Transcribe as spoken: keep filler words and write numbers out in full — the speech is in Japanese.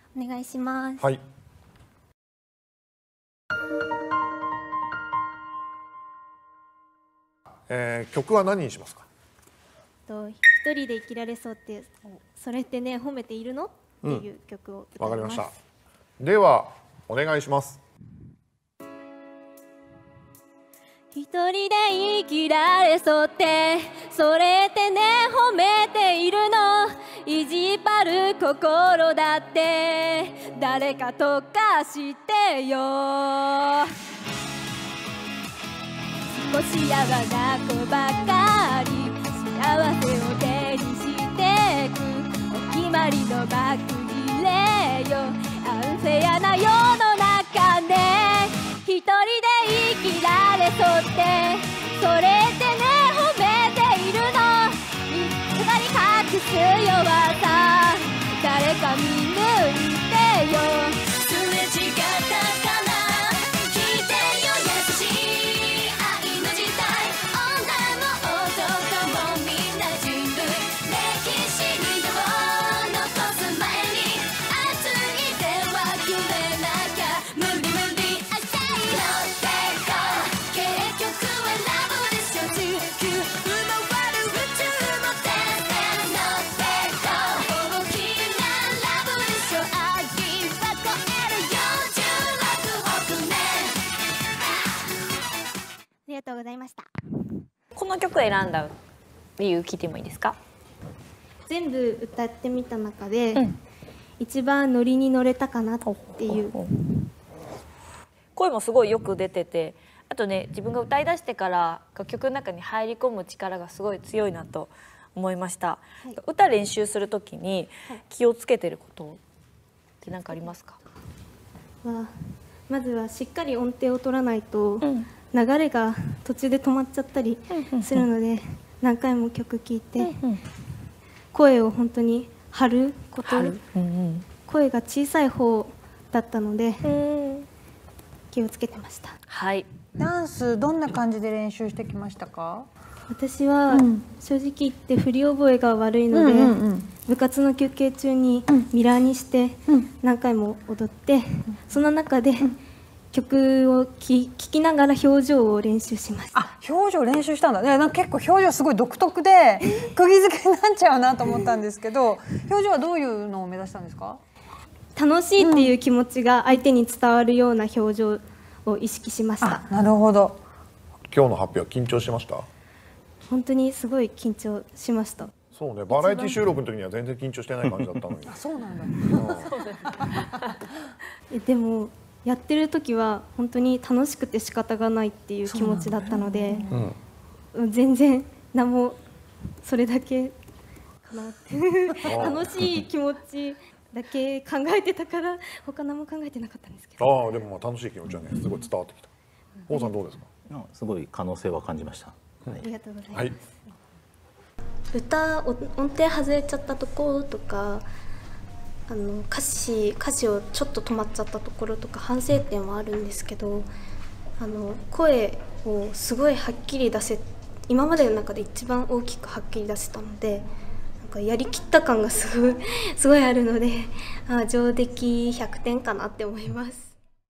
お願いします。 はい。えー、曲は何にしますか？ と一人で生きられそうってそれってね褒めているのっていう曲を歌います。わ、 うん、かりました。ではお願いします。 一人で生きられそうってそれってね褒めているの。意地張る心だって誰かとかしてよ。少しやわな子ばかり幸せを手にしてくお決まりの幕切れよ。アンフェアな世の中で一人で生きられそうってそれってね褒めているの。二人隠す弱さ誰か見抜いてよ。すれ違ったかな聞いてよ優しい愛の時代。女も男もみんな人類歴史に名を残す前に熱い手はくれなきゃ無理無理あしたいのってこ結局はラブでしょ。地球回る宇宙もてんのってこ大きなラブでしょ。愛は超えるよじゅうろくおくねん。ありがとうございました。 この曲選んだ理由聞いてもいいですか？ 全部歌ってみた中で、 うん、 一番ノリに乗れたかなっていう。 声もすごいよく出てて、あとね自分が歌い出してから曲の中に入り込む力がすごい強いなと思いました、はい、歌練習するときに気をつけてることって何かありますか？ はまずはしっかり音程を取らないと、うん、流れが途中で止まっちゃったりするので何回も曲聴いて声を本当に張ること、うんうん、声が小さい方だったので気をつけてました。 はい。 ダンスどんな感じで練習してきましたか？ 私は正直言って振り覚えが悪いので、部活の休憩中にミラーにして何回も踊って、その中で曲を聴きながら表情を練習しました。 あ、表情練習したんだね。なんか結構表情すごい独特で釘付けになっちゃうなと思ったんですけど、表情はどういうのを目指したんですか？ 楽しいっていう気持ちが相手に伝わるような表情を意識しました。 なるほど。 今日の発表は緊張しました？ 本当にすごい緊張しました。 そうね、バラエティ収録の時には全然緊張してない感じだったのに。 あ、そうなんだ。 でもやってる時は本当に楽しくて仕方がないっていう気持ちだったので、うん、全然何もそれだけかなって楽しい気持ちだけ考えてたから他何も考えてなかったんですけど。 ああ、でもまあ楽しい気持ちはねすごい伝わってきた。王さんどうですか？ すごい可能性は感じました。 ありがとうございます。 はい、 歌音程外れちゃったところとか、あの歌詞歌詞をちょっと止まっちゃったところとか反省点はあるんですけど、あの声をすごいはっきり出せ今までの中で一番大きくはっきり出せたので、なんかやりきった感がすごいすごいあるので、あ、上出来ひゃくてんかなって思います。